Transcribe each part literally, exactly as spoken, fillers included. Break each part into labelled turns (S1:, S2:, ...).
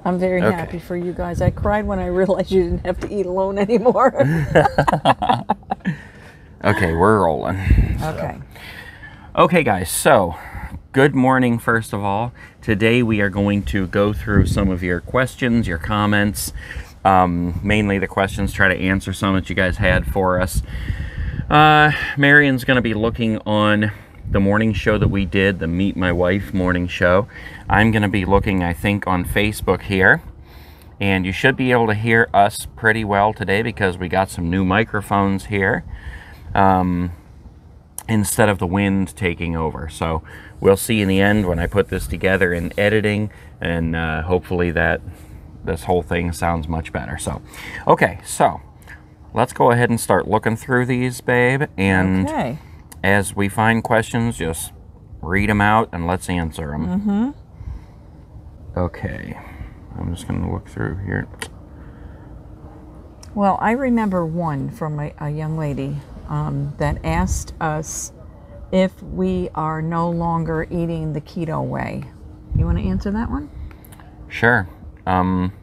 S1: I'm very
S2: Okay.
S1: happy for you guys. I cried when I realized you didn't have to eat alone anymore.
S2: Okay, we're rolling.
S1: Okay.
S2: Okay, guys, so good morning, first of all. Today we are going to go through some of your questions, your comments, um, mainly the questions, try to answer some that you guys had for us. Uh, Marion's going to be looking on the morning show that we did, the Meet My Wife morning show. I'm going to be looking, I think, on Facebook here. And you should be able to hear us pretty well today because we got some new microphones here. Um, instead of the wind taking over. So we'll see in the end when I put this together in editing, and uh, hopefully that this whole thing sounds much better. So, okay, so let's go ahead and start looking through these, babe. And
S1: Okay.
S2: as we find questions, just read them out and let's answer them.
S1: Mm-hmm.
S2: Okay, I'm just going to look through here.
S1: Well, I remember one from a, a young lady um, that asked us if we are no longer eating the keto way. You want to answer that one?
S2: Sure. Um,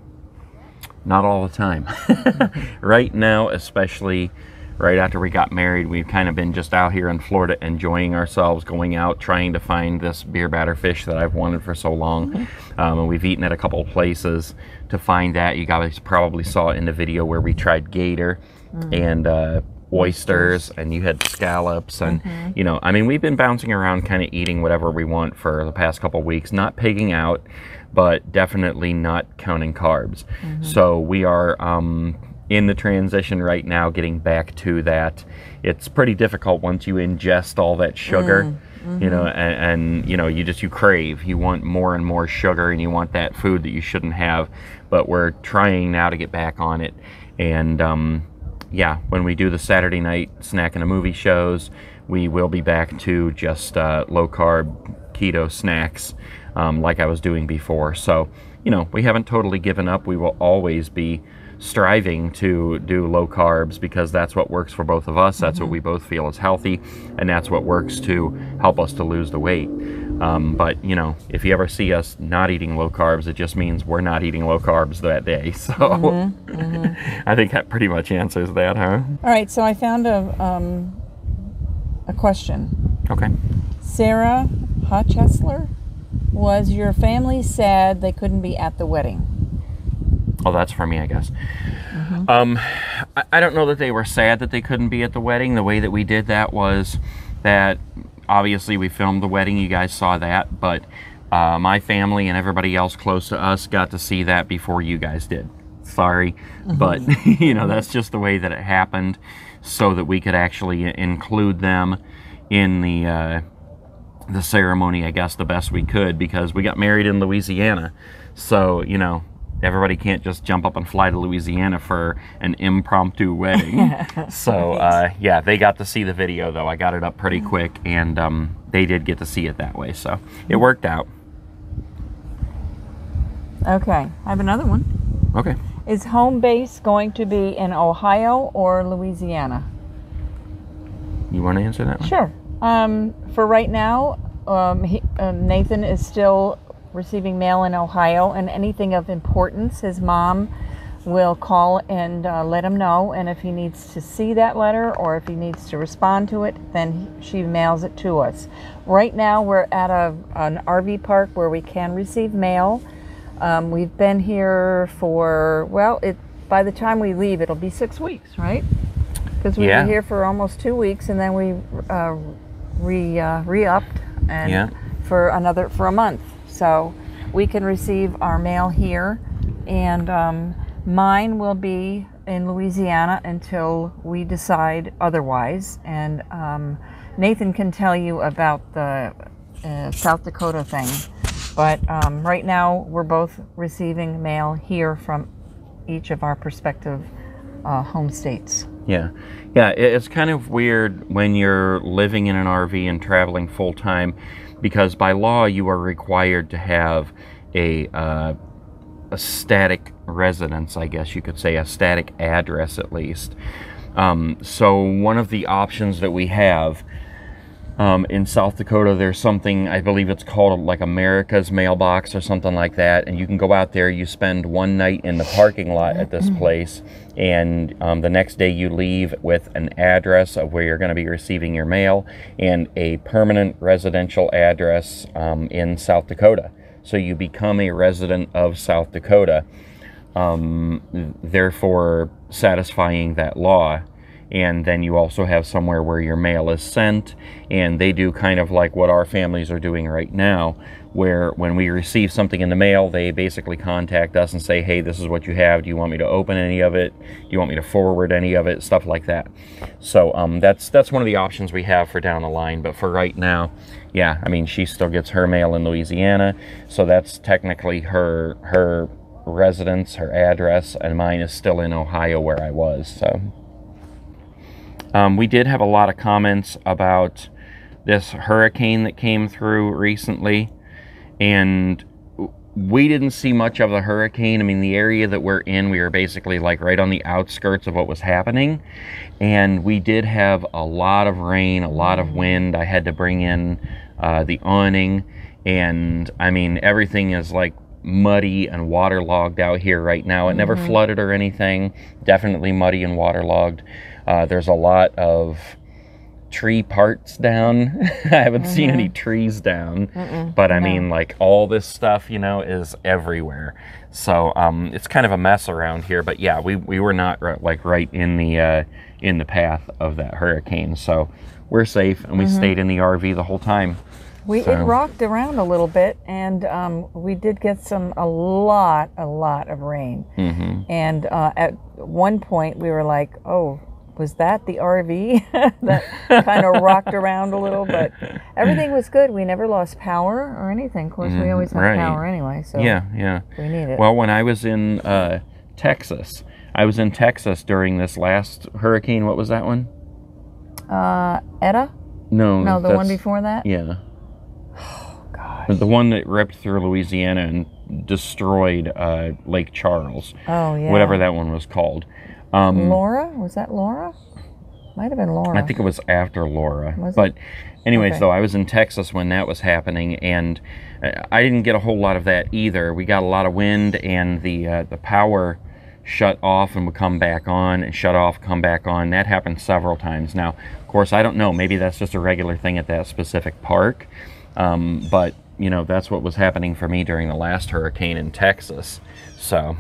S2: not all the time. Right now, especially right after we got married, we've kind of been just out here in Florida enjoying ourselves, going out, trying to find this beer batter fish that I've wanted for so long. Mm-hmm. um, and we've eaten at a couple of places to find that. You guys probably saw it in the video where we tried gator mm. and uh, oysters, and you had scallops, and mm-hmm. you know, I mean, we've been bouncing around kind of eating whatever we want for the past couple of weeks, not pigging out, but definitely not counting carbs. Mm-hmm. So we are um, in the transition right now, getting back to that. It's pretty difficult once you ingest all that sugar, mm-hmm. you know, and, and, you know, you just, you crave, you want more and more sugar, and you want that food that you shouldn't have, but we're trying now to get back on it. And, um, yeah, when we do the Saturday night snack and a movie shows, we will be back to just uh, low-carb keto snacks um, like I was doing before. So, you know, we haven't totally given up. We will always be striving to do low carbs because that's what works for both of us. That's mm-hmm. what we both feel is healthy, and that's what works to help us to lose the weight. Um, but, you know, if you ever see us not eating low carbs, it just means we're not eating low carbs that day. So mm-hmm. Mm-hmm. I think that pretty much answers that, huh?
S1: All right, so I found a, um, a question.
S2: Okay.
S1: Sarah Hutchesler, was your family sad they couldn't be at the wedding?
S2: Oh, that's for me, I guess.
S1: Mm-hmm.
S2: Um, I, I don't know that they were sad that they couldn't be at the wedding. The way that we did that was that obviously we filmed the wedding. You guys saw that, but uh, my family and everybody else close to us got to see that before you guys did. Sorry, mm-hmm. but you know, that's just the way that it happened, so that we could actually include them in the uh, the ceremony, I guess, the best we could, because we got married in Louisiana. So, you know, everybody can't just jump up and fly to Louisiana for an impromptu wedding. So, uh, yeah, they got to see the video, though. I got it up pretty quick, and um, they did get to see it that way. So it worked out.
S1: Okay, I have another one.
S2: Okay.
S1: Is home base going to be in Ohio or Louisiana?
S2: You want to answer that one?
S1: Sure. Um, for right now, um, he, uh, Nathan is still receiving mail in Ohio, and anything of importance, his mom will call and uh, let him know, and if he needs to see that letter or if he needs to respond to it, then he, she mails it to us. Right now we're at a, an R V park where we can receive mail. Um, we've been here for, well, it by the time we leave it'll be six weeks, right? Because we
S2: yeah.
S1: were here for almost two weeks and then we uh, re, uh, re-upped and
S2: yeah.
S1: for another, for a month. So we can receive our mail here, and um, mine will be in Louisiana until we decide otherwise. And um, Nathan can tell you about the uh, South Dakota thing. But um, right now we're both receiving mail here from each of our prospective uh, home states.
S2: Yeah, yeah, it's kind of weird when you're living in an R V and traveling full time, because by law you are required to have a uh, a static residence, I guess you could say, a static address at least. Um, so one of the options that we have Um, in South Dakota, there's something, I believe it's called like America's Mailbox or something like that. And you can go out there, you spend one night in the parking lot at this place, and um, the next day you leave with an address of where you're going to be receiving your mail and a permanent residential address um, in South Dakota. So you become a resident of South Dakota, um, therefore satisfying that law. And then you also have somewhere where your mail is sent, and they do kind of like what our families are doing right now, where when we receive something in the mail, they basically contact us and say, hey, this is what you have. Do you want me to open any of it? Do you want me to forward any of it? Stuff like that. So um, that's that's one of the options we have for down the line. But for right now, yeah, I mean, she still gets her mail in Louisiana, so that's technically her her residence, her address, and mine is still in Ohio where I was. So. Um, we did have a lot of comments about this hurricane that came through recently, and we didn't see much of the hurricane. I mean, the area that we're in, we were basically like right on the outskirts of what was happening, and we did have a lot of rain, a lot of wind. I had to bring in uh, the awning, and I mean, everything is like muddy and waterlogged out here right now. It never mm-hmm. flooded or anything, definitely muddy and waterlogged. Uh, there's a lot of tree parts down. I haven't mm-hmm. seen any trees down, Mm-mm, but I no. mean, like all this stuff, you know, is everywhere. So um, it's kind of a mess around here. But yeah, we, we were not r- like right in the uh, in the path of that hurricane, so we're safe, and we mm-hmm. stayed in the R V the whole time.
S1: We
S2: so.
S1: It rocked around a little bit, and um, we did get some a lot, a lot of rain. Mm-hmm. And uh, at one point, we were like, "Oh, was that the R V that kind of rocked around a little?" But everything was good. We never lost power or anything. Of course, mm, we always have right. power anyway, so
S2: yeah, yeah,
S1: we need it.
S2: Well, when I was in uh, Texas, I was in Texas during this last hurricane. What was that one?
S1: Uh, Eta?
S2: No,
S1: no, the one before that.
S2: Yeah.
S1: Oh gosh.
S2: The one that ripped through Louisiana and destroyed uh, Lake Charles.
S1: Oh yeah.
S2: Whatever that one was called. Um,
S1: Laura? Was that Laura? Might have been Laura.
S2: I think it was after Laura.
S1: Was
S2: but
S1: it?
S2: anyways,
S1: Okay.
S2: though, I was in Texas when that was happening, and I didn't get a whole lot of that either. We got a lot of wind, and the uh, the power shut off and would come back on, and shut off, come back on. That happened several times. Now, of course, I don't know. Maybe that's just a regular thing at that specific park. Um, but, you know, that's what was happening for me during the last hurricane in Texas. So...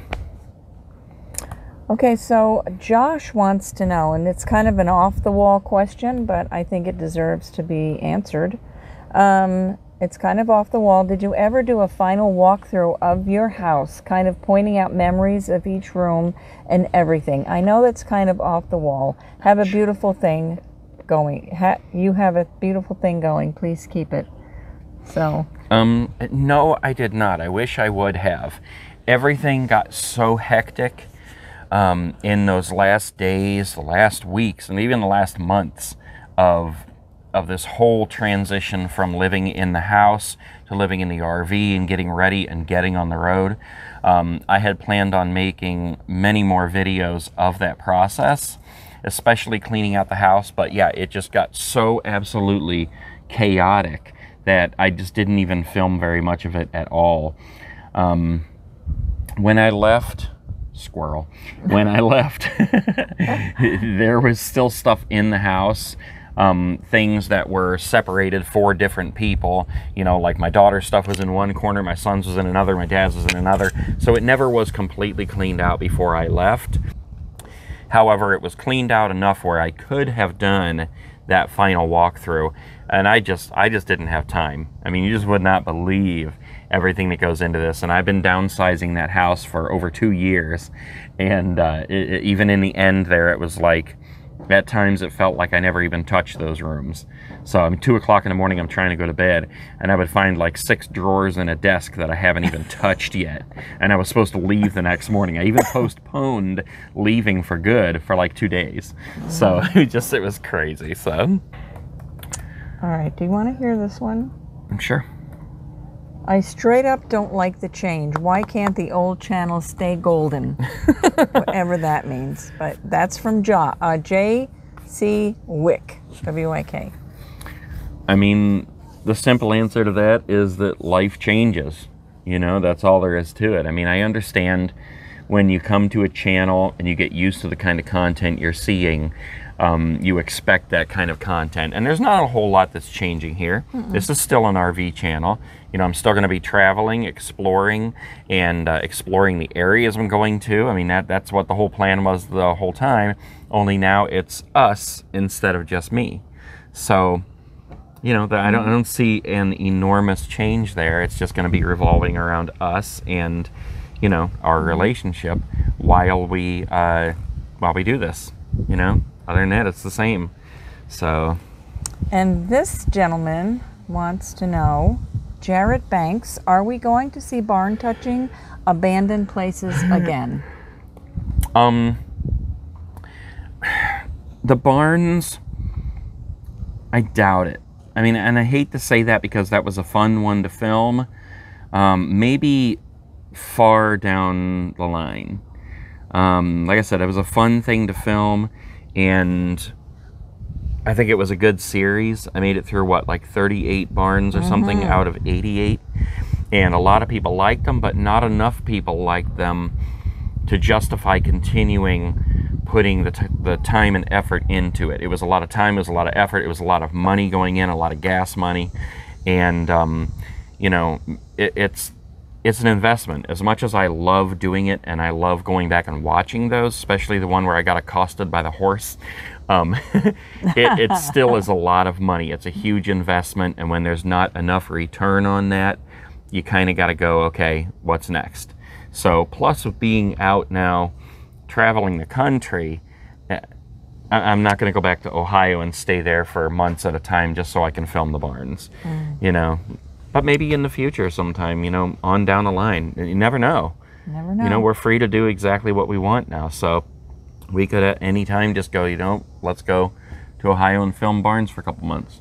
S1: Okay, so Josh wants to know, and it's kind of an off-the-wall question, but I think it deserves to be answered. Um, it's kind of off the wall. Did you ever do a final walkthrough of your house, kind of pointing out memories of each room and everything? I know that's kind of off the wall. Have a beautiful thing going. Ha- you have a beautiful thing going. Please keep it. So.
S2: Um, no, I did not. I wish I would have. Everything got so hectic. Um, in those last days, the last weeks, and even the last months of of this whole transition from living in the house to living in the R V and getting ready and getting on the road, um, I had planned on making many more videos of that process, especially cleaning out the house. But yeah, it just got so absolutely chaotic that I just didn't even film very much of it at all. Um, when I left... Squirrel. When I left, there was still stuff in the house, um, things that were separated for different people. You know, like my daughter's stuff was in one corner, my son's was in another, my dad's was in another. So it never was completely cleaned out before I left. However, it was cleaned out enough where I could have done that final walkthrough, and I just, I just didn't have time. I mean, you just would not believe everything that goes into this, and I've been downsizing that house for over two years, and uh, it, it, even in the end there, it was like, at times it felt like I never even touched those rooms. So I'm two o'clock in the morning, I'm trying to go to bed, and I would find like six drawers in a desk that I haven't even touched yet, and I was supposed to leave the next morning. I even postponed leaving for good for like two days. So it just, it was crazy. So
S1: all right, do you want to hear this one?
S2: I'm sure.
S1: I straight up don't like the change. Why can't the old channel stay golden? Whatever that means. But that's from jo- uh, J C Wick, W I K.
S2: I mean, the simple answer to that is that life changes. You know, that's all there is to it. I mean, I understand when you come to a channel and you get used to the kind of content you're seeing, um, you expect that kind of content. And there's not a whole lot that's changing here. Mm-mm. This is still an R V channel. You know, I'm still going to be traveling, exploring, and uh, exploring the areas I'm going to. I mean, that that's what the whole plan was the whole time. Only now it's us instead of just me. So, you know, the, I don't I don't see an enormous change there. It's just going to be revolving around us and, you know, our relationship while we uh, while we do this. You know, other than that, it's the same. So,
S1: and this gentleman wants to know, Jarrett Banks, are we going to see barn touching, abandoned places again?
S2: Um, the barns, I doubt it. I mean, and I hate to say that because that was a fun one to film. Um, maybe far down the line. Um, like I said, it was a fun thing to film, and I think it was a good series. I made it through, what, like thirty-eight barns or mm-hmm. something out of eighty-eight. And a lot of people liked them, but not enough people liked them to justify continuing putting the, t the time and effort into it. It was a lot of time, it was a lot of effort, it was a lot of money going in, a lot of gas money. And, um, you know, it, it's, it's an investment. As much as I love doing it and I love going back and watching those, especially the one where I got accosted by the horse, um, it, it still is a lot of money. It's a huge investment, and when there's not enough return on that, you kind of got to go, okay, what's next? So, plus of being out now, traveling the country, I'm not going to go back to Ohio and stay there for months at a time just so I can film the barns, mm. you know. But maybe in the future sometime, you know, on down the line. You never know.
S1: Never know.
S2: You know, we're free to do exactly what we want now. So we could at any time just go, you know, let's go to Ohio and film barns for a couple months.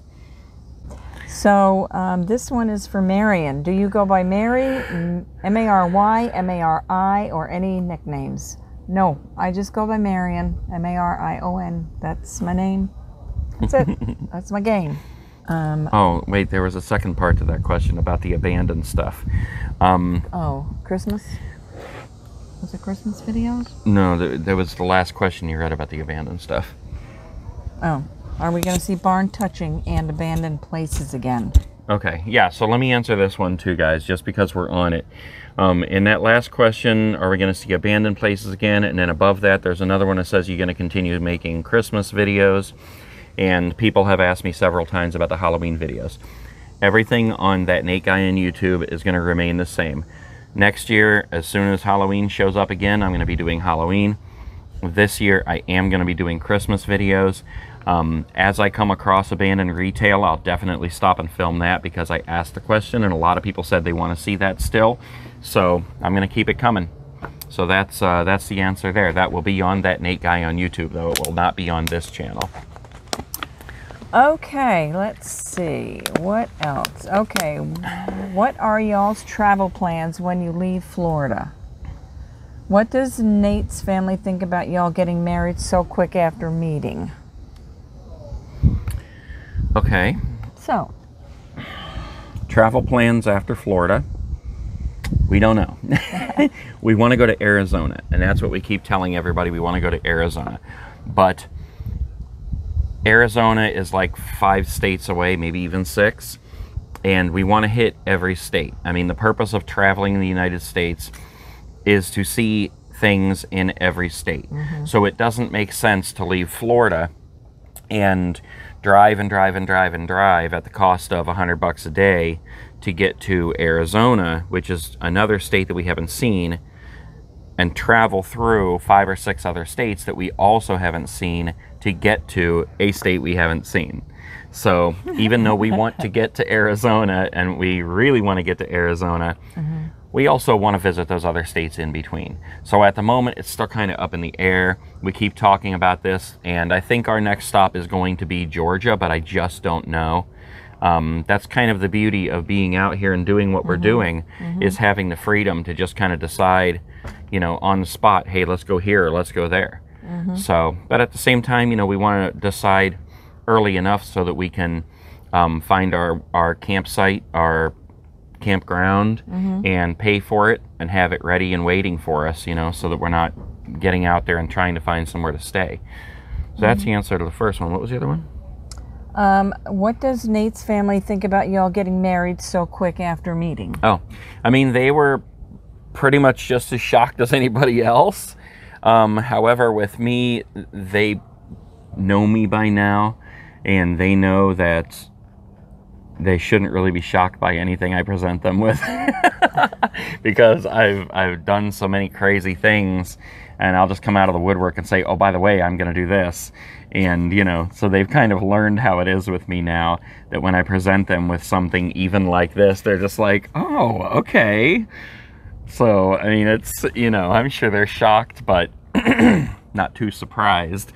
S1: So um, this one is for Marion. Do you go by Mary, M A R Y, M A R I, or any nicknames? No, I just go by Marion, M A R I O N. That's my name. That's it. That's my game. Um,
S2: oh, wait, there was a second part to that question about the abandoned stuff. Um,
S1: oh, Christmas? Was it Christmas videos?
S2: No, there, there was the last question you read about the abandoned stuff.
S1: Oh, are we going to see barn touching and abandoned places again?
S2: Okay, yeah, so let me answer this one too, guys, just because we're on it. Um, in that last question, are we going to see abandoned places again? And then above that, there's another one that says you're going to continue making Christmas videos. And people have asked me several times about the Halloween videos. Everything on that Nate Guy on YouTube is going to remain the same. Next year, as soon as Halloween shows up again, I'm going to be doing Halloween. This year, I am going to be doing Christmas videos. Um, as I come across abandoned retail, I'll definitely stop and film that because I asked the question and a lot of people said they want to see that still. So I'm going to keep it coming. So that's, uh, that's the answer there. That will be on that Nate Guy on YouTube, though. It will not be on this channel.
S1: Okay, let's see. What else? Okay, what are y'all's travel plans when you leave Florida? What does Nate's family think about y'all getting married so quick after meeting?
S2: Okay.
S1: So.
S2: Travel plans after Florida. We don't know. We want to go to Arizona, and that's what we keep telling everybody. We want to go to Arizona. But Arizona is like five states away, maybe even six, and we want to hit every state. I mean, the purpose of traveling in the United States is to see things in every state. Mm-hmm. So it doesn't make sense to leave Florida and drive and drive and drive and drive at the cost of a hundred bucks a day to get to Arizona, which is another state that we haven't seen, and travel through five or six other states that we also haven't seen to get to a state we haven't seen. So even though we want to get to Arizona and we really want to get to Arizona, mm-hmm. we also want to visit those other states in between. So at the moment, it's still kind of up in the air. We keep talking about this, and I think our next stop is going to be Georgia, but I just don't know. Um, that's kind of the beauty of being out here and doing what mm-hmm. we're doing, mm-hmm. is having the freedom to just kind of decide, you know, on the spot, hey, let's go here or let's go there. Mm-hmm. So, but at the same time, you know, we want to decide early enough so that we can um, find our, our campsite, our campground,
S1: Mm-hmm.
S2: and pay for it and have it ready and waiting for us, you know, so that we're not getting out there and trying to find somewhere to stay. So that's the answer to the first one. What was the other one?
S1: Um, what does Nate's family think about y'all getting married so quick after meeting?
S2: Oh, I mean, they were pretty much just as shocked as anybody else. Um, however, with me, they know me by now, and they know that they shouldn't really be shocked by anything I present them with because I've I've done so many crazy things, and I'll just come out of the woodwork and say, oh, by the way, I'm going to do this. And, you know, so they've kind of learned how it is with me now, that when I present them with something even like this, they're just like, oh, okay. So, I mean, it's, you know, I'm sure they're shocked, but not too surprised.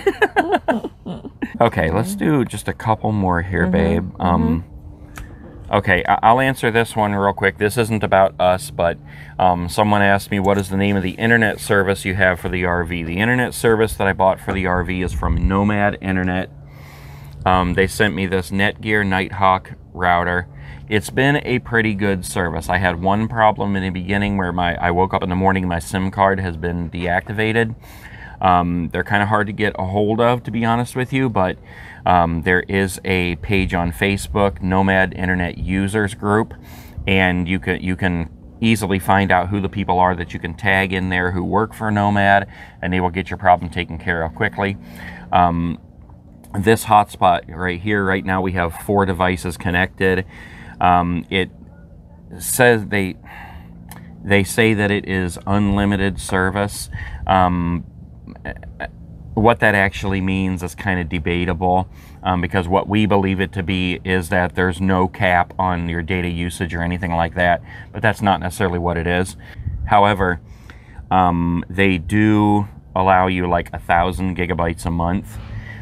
S2: Okay, let's do just a couple more here,
S1: Mm-hmm,
S2: babe. Um, okay, I- I'll answer this one real quick. This isn't about us, but um, someone asked me, what is the name of the internet service you have for the R V? The internet service that I bought for the R V is from Nomad Internet. Um, they sent me this Netgear Nighthawk router. It's been a pretty good service. I had one problem in the beginning where my I woke up in the morning and my SIM card has been deactivated. Um, they're kind of hard to get a hold of, to be honest with you, but um, there is a page on Facebook, Nomad Internet Users Group, and you can you can easily find out who the people are that you can tag in there who work for Nomad, and they will get your problem taken care of quickly. Um, this hotspot right here, right now, we have four devices connected. Um, it says they they say that it is unlimited service. Um, what that actually means is kind of debatable, um, because what we believe it to be is that there's no cap on your data usage or anything like that, but that's not necessarily what it is. However, um, they do allow you like a thousand gigabytes a month,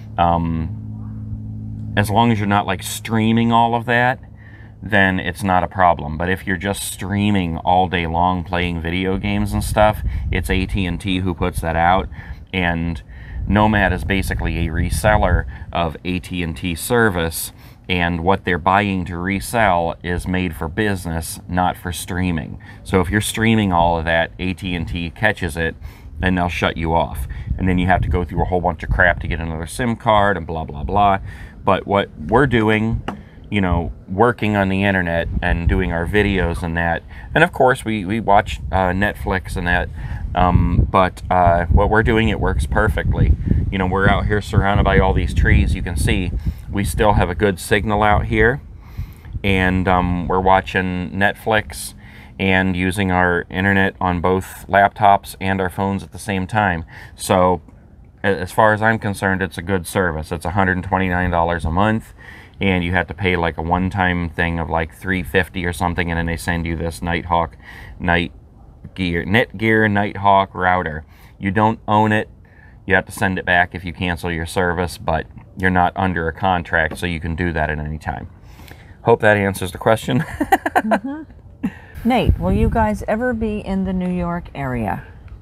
S2: um, as long as you're not like streaming all of that, then it's not a problem. But if you're just streaming all day long, playing video games and stuff, it's A T and T who puts that out. And Nomad is basically a reseller of A T and T service, and what they're buying to resell is made for business, not for streaming. So if you're streaming all of that, A T and T catches it, and they'll shut you off. And then you have to go through a whole bunch of crap to get another SIM card and blah, blah, blah. But what we're doing, you know, working on the internet and doing our videos and that, and of course we, we watch uh, Netflix and that, um, but uh, what we're doing, it works perfectly. You know, we're out here surrounded by all these trees. You can see we still have a good signal out here, and um, we're watching Netflix and using our internet on both laptops and our phones at the same time. So as far as I'm concerned, it's a good service. It's one hundred twenty-nine dollars a month, and you have to pay like a one-time thing of like three hundred fifty dollars or something, and then they send you this Nighthawk, Night Gear, Netgear Nighthawk router. You don't own it. You have to send it back if you cancel your service, but you're not under a contract, so you can do that at any time. Hope that answers the question.
S1: Mm-hmm. Nate, will you guys ever be in the New York area?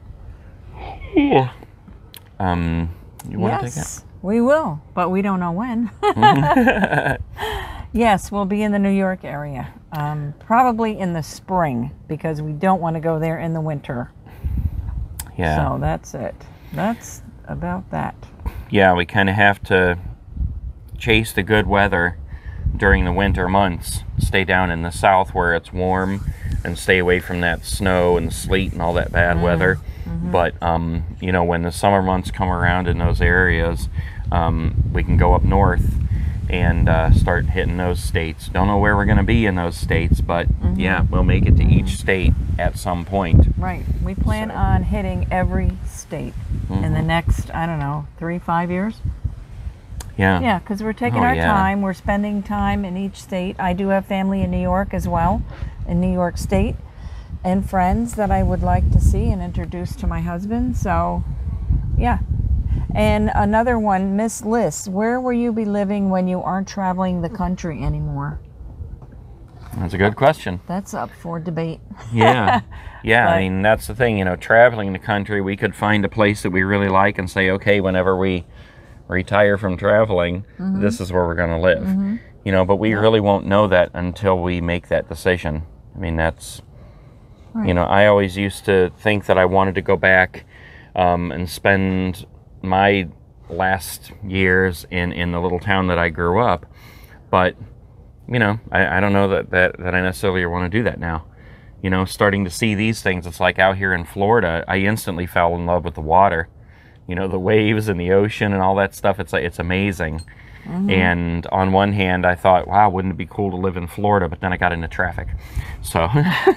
S2: Yeah. Um, you want to take
S1: Yes, we will, but we don't know when.
S2: it?
S1: Yes, we'll be in the New York area, um, probably in the spring, because we don't want to go there in the winter.
S2: Yeah.
S1: So that's it. That's about that.
S2: Yeah, we kind of have to chase the good weather during the winter months. Stay down in the south where it's warm, and stay away from that snow and sleet and all that bad mm. weather. Mm-hmm. But, um, you know, when the summer months come around in those areas, um, we can go up north and uh, start hitting those states. Don't know where we're going to be in those states, but mm-hmm. yeah, we'll make it to mm-hmm. each state at some point.
S1: Right. We plan so. on hitting every state mm-hmm. in the next, I don't know, three, five years.
S2: Yeah.
S1: Yeah, because we're taking
S2: oh,
S1: our
S2: yeah.
S1: time. We're spending time in each state. I do have family in New York as well, in New York State, and friends that I would like to see and introduce to my husband. So, yeah. And another one, Miss Liz, where will you be living when you aren't traveling the country anymore?
S2: That's a good question.
S1: That's up for debate.
S2: Yeah. Yeah,
S1: but,
S2: I mean, that's the thing, you know, traveling the country, we could find a place that we really like and say, okay, whenever we retire from traveling, mm-hmm. this is where we're going to live. Mm-hmm. You know, but we really won't know that until we make that decision. I mean, that's, right. You know, I always used to think that I wanted to go back um, and spend my last years in, in the little town that I grew up. But, you know, I, I don't know that, that, that I necessarily want to do that now. You know, starting to see these things, it's like out here in Florida, I instantly fell in love with the water. You know, the waves and the ocean and all that stuff, it's like, it's amazing. Mm-hmm. And on one hand, I thought, wow, wouldn't it be cool to live in Florida? But then I got into traffic. So.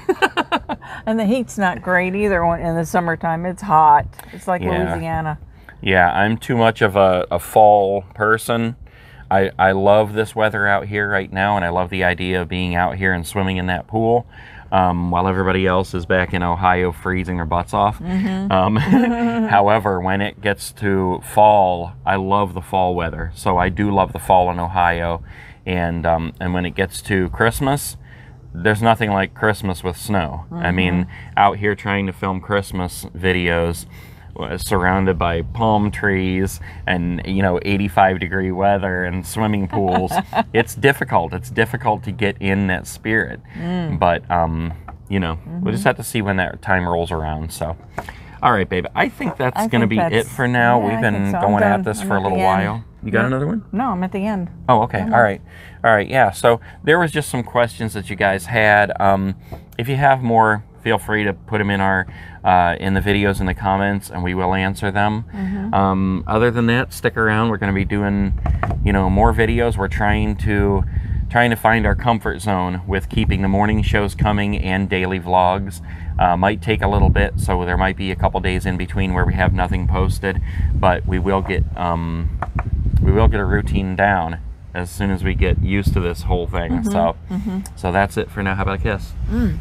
S1: And the heat's not great either in the summertime. It's hot. It's like yeah. Louisiana.
S2: Yeah, I'm too much of a, a fall person. I, I love this weather out here right now, and I love the idea of being out here and swimming in that pool. Um, while everybody else is back in Ohio freezing their butts off. Mm-hmm. um, however, when it gets to fall, I love the fall weather. So I do love the fall in Ohio. And um, and when it gets to Christmas, there's nothing like Christmas with snow. Mm-hmm. I mean, out here trying to film Christmas videos, surrounded by palm trees and, you know, eighty-five degree weather and swimming pools. It's difficult. It's difficult to get in that spirit. Mm. But, um, you know, mm-hmm. we'll just have to see when that time rolls around. So, all right, babe. I think that's going to be it for now.
S1: Yeah,
S2: We've been
S1: so.
S2: going at this
S1: I'm
S2: for
S1: at
S2: a little while. You got
S1: yeah.
S2: another one?
S1: No, I'm at the end.
S2: Oh, okay. All right. All right. Yeah. So there was just some questions that you guys had. Um, if you have more, feel free to put them in our uh, in the videos in the comments, and we will answer them. Mm-hmm. Um, other than that, stick around. We're going to be doing, you know, more videos. We're trying to trying to find our comfort zone with keeping the morning shows coming and daily vlogs. Uh, might take a little bit, so there might be a couple days in between where we have nothing posted, but we will get um, we will get a routine down as soon as we get used to this whole thing. Mm-hmm. So, mm-hmm. so that's it for now. How about a kiss?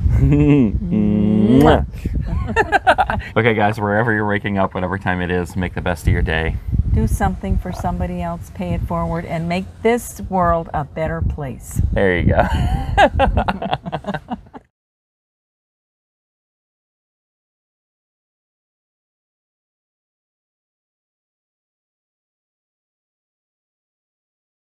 S2: Mm. Okay, guys, wherever you're waking up, whatever time it is, make the best of your day.
S1: Do something for somebody else, pay it forward, and make this world a better place.
S2: There you go.